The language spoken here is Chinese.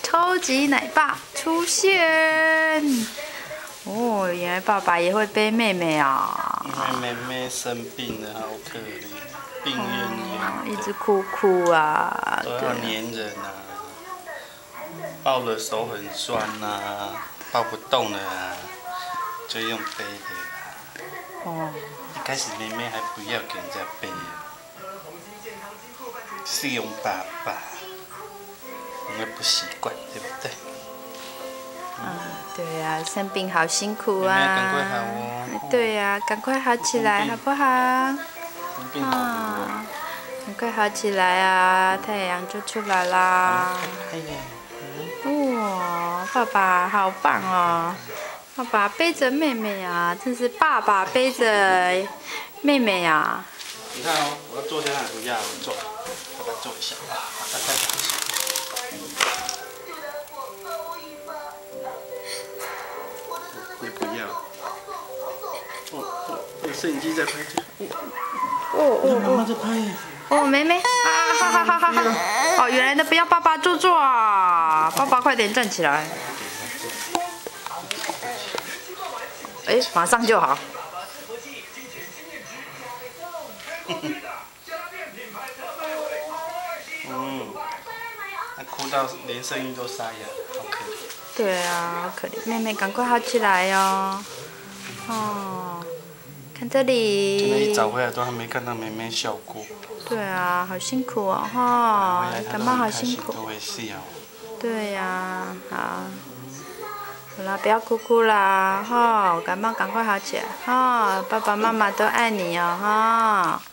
超级奶爸出现！哦，原来爸爸也会背妹妹啊！ 因为妹妹生病了，好可怜，病恹恹的， 一直哭哭啊， 都要黏人啊，抱的手很酸啊，抱不动了啊，就用背的。 哦， 一开始妹妹还不要给人家背啊，是用爸爸，因为不习惯，对不对？ 对呀、生病好辛苦啊！ 妹妹赶快好哦。 对呀、赶快好起来好不好？ 生病好了。 赶快好起来啊！太阳就出来啦！哇，爸爸好棒哦！爸爸背着妹妹啊，真是爸爸背着妹妹啊！ 你看哦，我要坐下来，不要坐，爸爸坐一下啊，爸爸再坐一下。你不要。摄影机在拍这。妈妈在拍耶。 哦，妹妹啊，哈哈哈哈哈！哦，原来的不要爸爸坐啊！爸爸快点站起来！哎，马上就好。 他哭到连声音都沙哑，好可怜。 对啊，好可怜，妹妹赶快好起来哟！哦，看这今天一里。 早回来都还没看到妹妹笑过。 对啊，好辛苦哦，哈，感冒好辛苦。 都会笑。 对呀、好啦，不要哭哭啦，哈，感冒赶快好起来，哈，爸爸妈妈都爱你哦，哈。